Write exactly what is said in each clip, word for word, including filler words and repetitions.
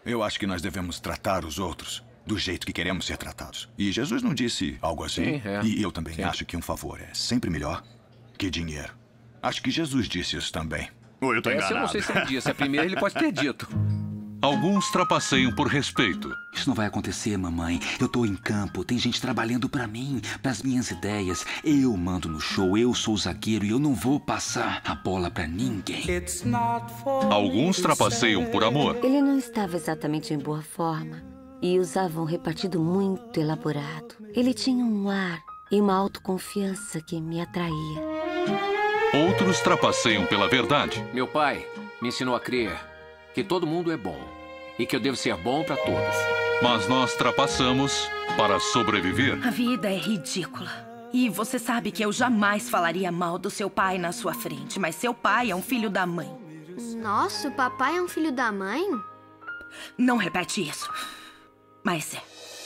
Eu acho que nós devemos tratar os outros do jeito que queremos ser tratados. E Jesus não disse algo assim? Sim, é. E eu também Sim. acho que um favor é sempre melhor que dinheiro. Acho que Jesus disse isso também. Ou eu tô Essa eu não sei se ele disse. A primeira ele pode ter dito. Alguns trapaceiam por respeito. Isso não vai acontecer, mamãe. Eu tô em campo, tem gente trabalhando pra mim, pras minhas ideias. Eu mando no show, eu sou o zagueiro e eu não vou passar a bola pra ninguém. Alguns trapaceiam por amor. Ele não estava exatamente em boa forma e usava um repartido muito elaborado. Ele tinha um ar e uma autoconfiança que me atraía. Outros trapaceiam pela verdade. Meu pai me ensinou a crer que todo mundo é bom e que eu devo ser bom pra todos. Mas nós trapaçamos para sobreviver. A vida é ridícula. E você sabe que eu jamais falaria mal do seu pai na sua frente, mas seu pai é um filho da mãe. Nossa, o papai é um filho da mãe? Não repete isso. Mas é.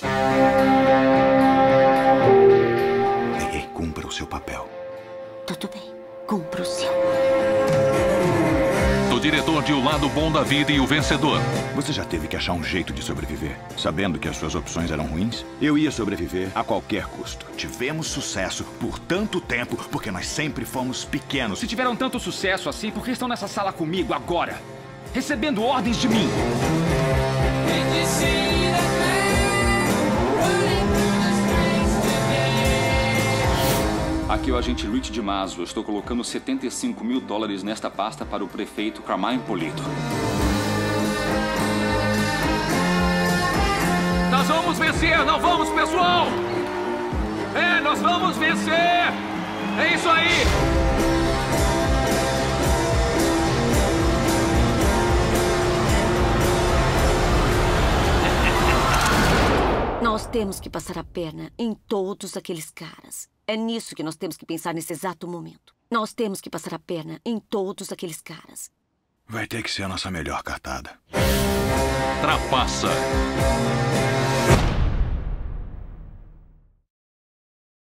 Ei, ei, cumpra o seu papel. Tudo bem, cumpra o seu. Do diretor de O Lado Bom da Vida e o Vencedor. Você já teve que achar um jeito de sobreviver, sabendo que as suas opções eram ruins? Eu ia sobreviver a qualquer custo. Tivemos sucesso por tanto tempo porque nós sempre fomos pequenos. Se tiveram tanto sucesso assim, por que estão nessa sala comigo agora? Recebendo ordens de mim. Aqui é o agente Rich DiMaso. Eu estou colocando setenta e cinco mil dólares nesta pasta para o prefeito Carmine Polito. Nós vamos vencer, não vamos, pessoal? É, nós vamos vencer! É isso aí! Nós temos que passar a perna em todos aqueles caras. É nisso que nós temos que pensar nesse exato momento. Nós temos que passar a perna em todos aqueles caras. Vai ter que ser a nossa melhor cartada. Trapaça.